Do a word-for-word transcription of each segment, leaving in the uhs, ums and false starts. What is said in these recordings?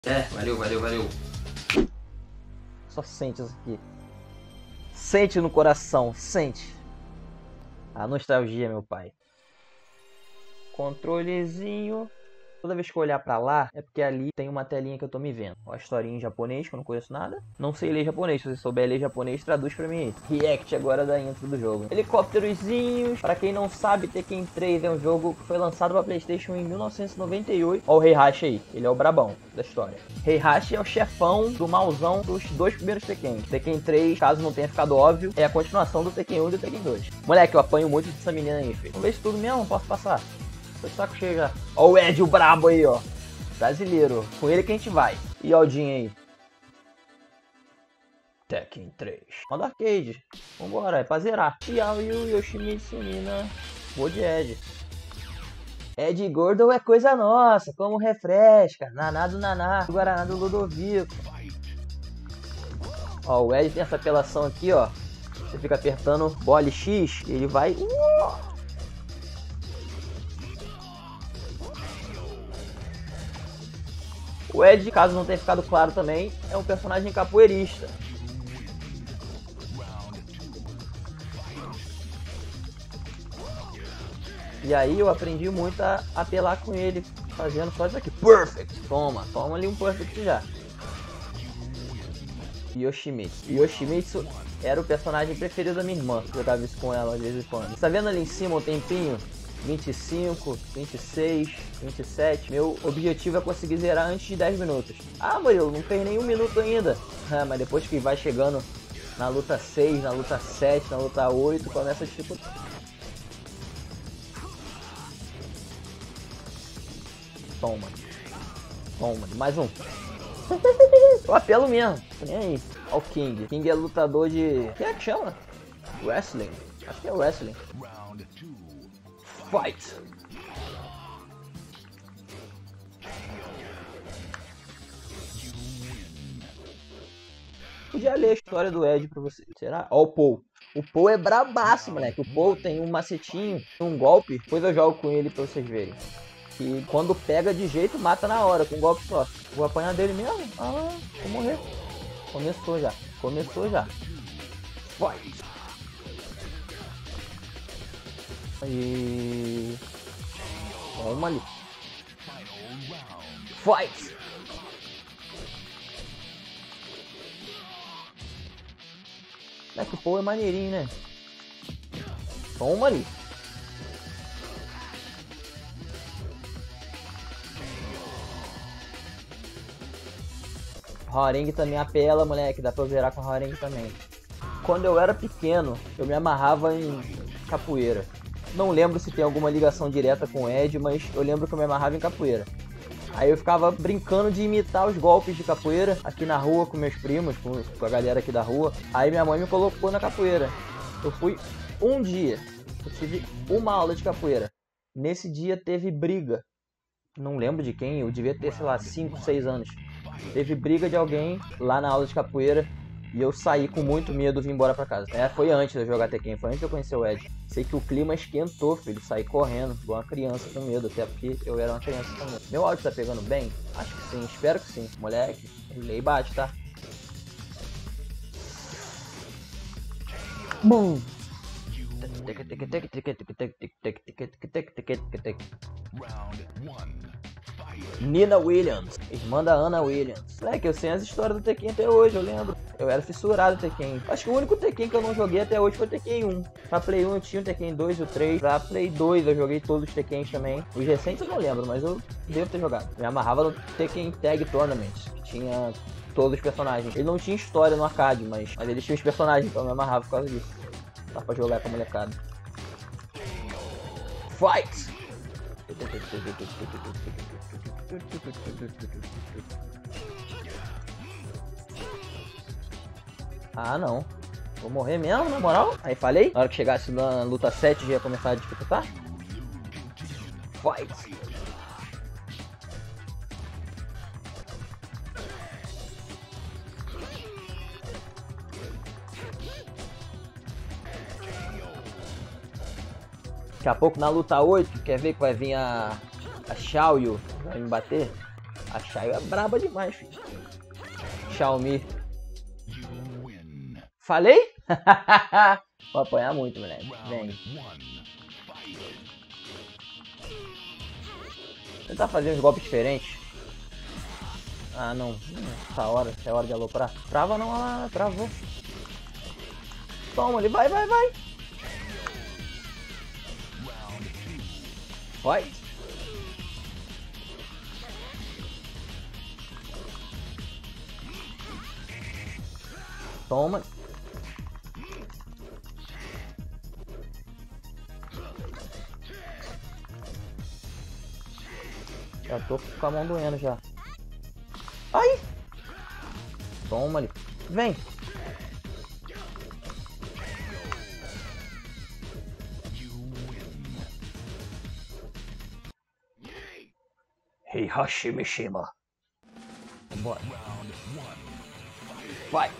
É, valeu, valeu, valeu. Só sente isso aqui. Sente no coração, sente. A nostalgia, meu pai. Controlezinho. Toda vez que eu olhar pra lá, é porque ali tem uma telinha que eu tô me vendo. Ó, a historinha em japonês, que eu não conheço nada. Não sei ler japonês, se você souber ler japonês, traduz pra mim aí. React agora da intro do jogo. Helicópterozinhos. Pra quem não sabe, Tekken três é um jogo que foi lançado pra PlayStation em mil novecentos e noventa e oito. Ó o Heihachi aí, ele é o brabão da história. Heihachi é o chefão do mauzão dos dois primeiros Tekken. Tekken três, caso não tenha ficado óbvio, é a continuação do Tekken um e do Tekken dois. Moleque, eu apanho muito dessa menina aí, filho. Vamos ver se tudo mesmo, posso passar. Tô de saco cheio já. Ó o Ed, o brabo aí, ó. Brasileiro. Com ele que a gente vai. E o Aldinho aí. Tekken três. Modo arcade. Vambora, é pra zerar. Xiaoyu, Yoshimitsu, Nina. Vou de Ed. Ed Gordo é coisa nossa. Como refresca. Naná do Naná. Guaraná do Ludovico. Ó, o Ed tem essa apelação aqui, ó. Você fica apertando bola X e ele vai... Uh! O Ed, caso não tenha ficado claro também, é um personagem capoeirista. E aí eu aprendi muito a apelar com ele, fazendo só isso aqui. Perfect! Toma, toma ali um perfect já. Yoshimitsu. Yoshimitsu era o personagem preferido da minha irmã. Eu jogava isso com ela às vezes em quando. Tá vendo ali em cima o tempinho? vinte e cinco, vinte e seis, vinte e sete. Meu objetivo é conseguir zerar antes de dez minutos. Ah, Murilo, não fez nenhum minuto ainda. Ah, mas depois que vai chegando na luta seis, na luta sete, na luta oito, começa a dificultar. Toma. Toma. Mais um. Eu apelo mesmo. Nem aí. Olha o King. King é lutador de... Quem é que chama? Wrestling. Acho que é wrestling. Fight! Podia ler a história do Ed pra você. Será? Ó o Paul. O Paul é brabaço, moleque. O Paul tem um macetinho, um golpe. Depois eu jogo com ele pra vocês verem. E quando pega de jeito, mata na hora, com um golpe só. Vou apanhar dele mesmo? Ah, vou morrer. Começou já. Começou já. Fight! E... Toma ali. Fight! É que o Paul é maneirinho, né? Toma ali. Haring também apela, moleque. Dá pra eu zerar com Haring também. Quando eu era pequeno, eu me amarrava em capoeira. Não lembro se tem alguma ligação direta com o Ed, mas eu lembro que eu me amarrava em capoeira. Aí eu ficava brincando de imitar os golpes de capoeira aqui na rua com meus primos, com, com a galera aqui da rua. Aí minha mãe me colocou na capoeira. Eu fui um dia, eu tive uma aula de capoeira. Nesse dia teve briga. Não lembro de quem, eu devia ter, sei lá, cinco, seis anos. Teve briga de alguém lá na aula de capoeira. E eu saí com muito medo e vim embora pra casa. É, foi antes de eu jogar Tekken, foi antes de eu conhecer o Ed. Sei que o clima esquentou, filho. Saí correndo, igual uma criança com medo, até porque eu era uma criança com medo. Meu áudio tá pegando bem? Acho que sim, espero que sim. Moleque, relay bate, tá? Bum! Nina Williams, irmã da Anna Williams. Moleque, eu sei as histórias do Tekken até hoje, eu lembro. Eu era fissurado no Tekken. Acho que o único Tekken que eu não joguei até hoje foi o Tekken um. Pra Play um eu tinha o Tekken dois e o três. Pra Play dois eu joguei todos os Tekkens também. Os recentes eu não lembro, mas eu devo ter jogado. Me amarrava no Tekken Tag Tournament, que tinha todos os personagens. Ele não tinha história no arcade, mas, mas ele tinha os personagens, então eu me amarrava por causa disso. Dá pra jogar com a molecada. Fight! Ah, não. Vou morrer mesmo, na moral? Aí falei? Na hora que chegasse na luta sete já ia começar a dificultar. Fight! Daqui a pouco na luta oito, quer ver que vai vir a, a Xiaoyu, vai me bater? A Xiao é braba demais, filho. Xiaomi. Falei? Vou apanhar muito, moleque. Vem. Tentar fazer uns golpes diferentes. Ah, não. Essa hora, é hora de aloprar. Trava não, ah, travou. Toma, ele vai, vai, vai. Vai. Toma. Já tô com a mão doendo já. Ai! Toma ali. Vem! Heihachi Mishima. Bora. Fight!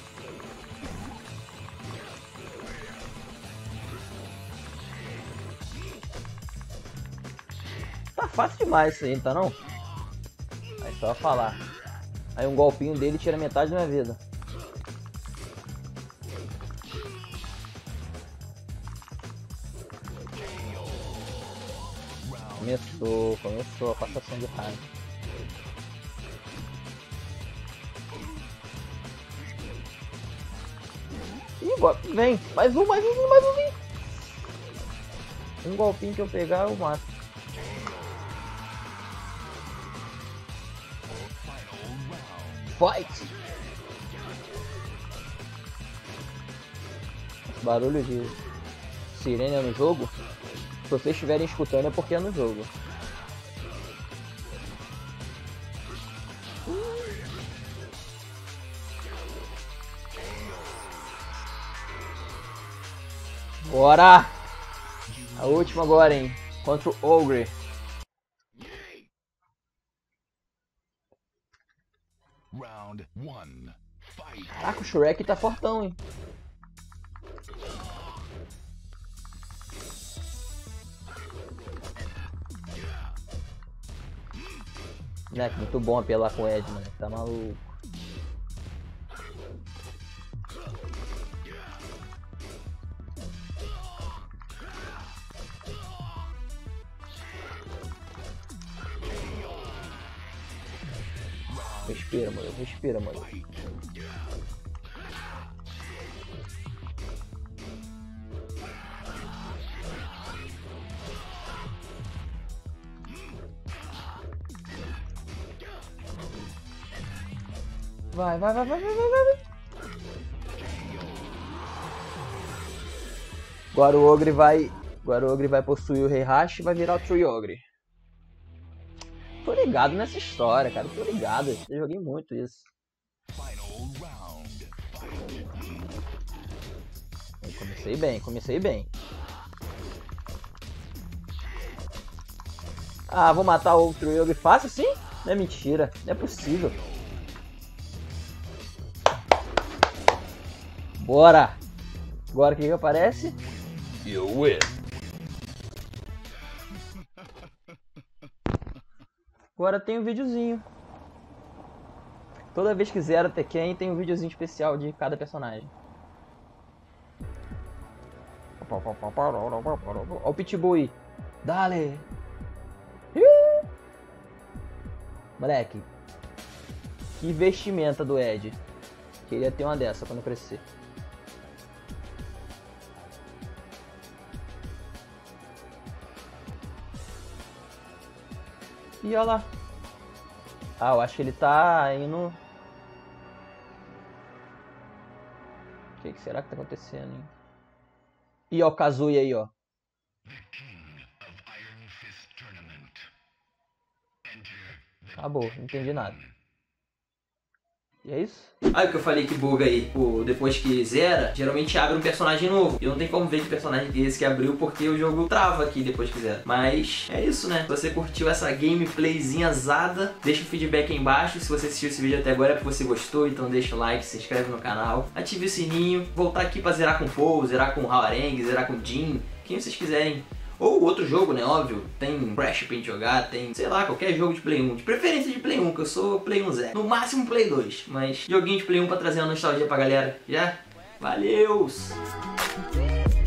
Tá fácil demais isso aí, não tá não? Aí só falar. Aí um golpinho dele tira metade da minha vida. Começou, começou a passação de raiva. Ih, vem, mais um, mais um, mais um. Um golpinho que eu pegar eu mato. Fight! Esse barulho de sirene é no jogo. Se vocês estiverem escutando é porque é no jogo. Bora! A última agora, hein? Contra o Ogre. Round one. Fight. Caraca, o Shrek tá fortão, hein? Moleque, muito bom apelar com o Ed, mano. Tá maluco. Respira, mano. Respira, mano. Vai, vai, vai, vai, vai, vai, vai. Agora o Ogre vai... Agora o Ogre vai possuir o Heihachi e vai virar o True Ogre. Tô ligado nessa história, cara. Tô ligado. Eu joguei muito isso. Eu comecei bem, comecei bem. Ah, vou matar o True Ogre fácil assim? Não é mentira. Não é possível. Bora! Agora o que que aparece? You win! Agora tem um videozinho. Toda vez que zera Tekken tem um videozinho especial de cada personagem. Olha o Pitbull aí. Dale! Moleque. Que vestimenta do Ed. Queria ter uma dessa quando crescer. E olha lá. Ah, eu acho que ele tá indo... O que, que será que tá acontecendo, hein? E ó o Kazuya aí, ó. Acabou, não entendi nada. E é isso? Aí o que eu falei que buga aí, pô, depois que zera, geralmente abre um personagem novo. E não tem como ver que personagem que é esse que abriu, porque o jogo trava aqui depois que zera. Mas é isso, né? Se você curtiu essa gameplayzinha zada, deixa o feedback aí embaixo. Se você assistiu esse vídeo até agora é porque você gostou, então deixa o like, se inscreve no canal, ative o sininho, voltar aqui pra zerar com o Paul, zerar com o Hwoarang, zerar com o Jin, quem vocês quiserem Ou outro jogo, né, óbvio, tem Crash pra gente jogar, tem, sei lá, qualquer jogo de Play um, de preferência de Play um, que eu sou Play um Zé. No máximo Play dois, mas joguinho de Play um pra trazer uma nostalgia pra galera, já? Valeu!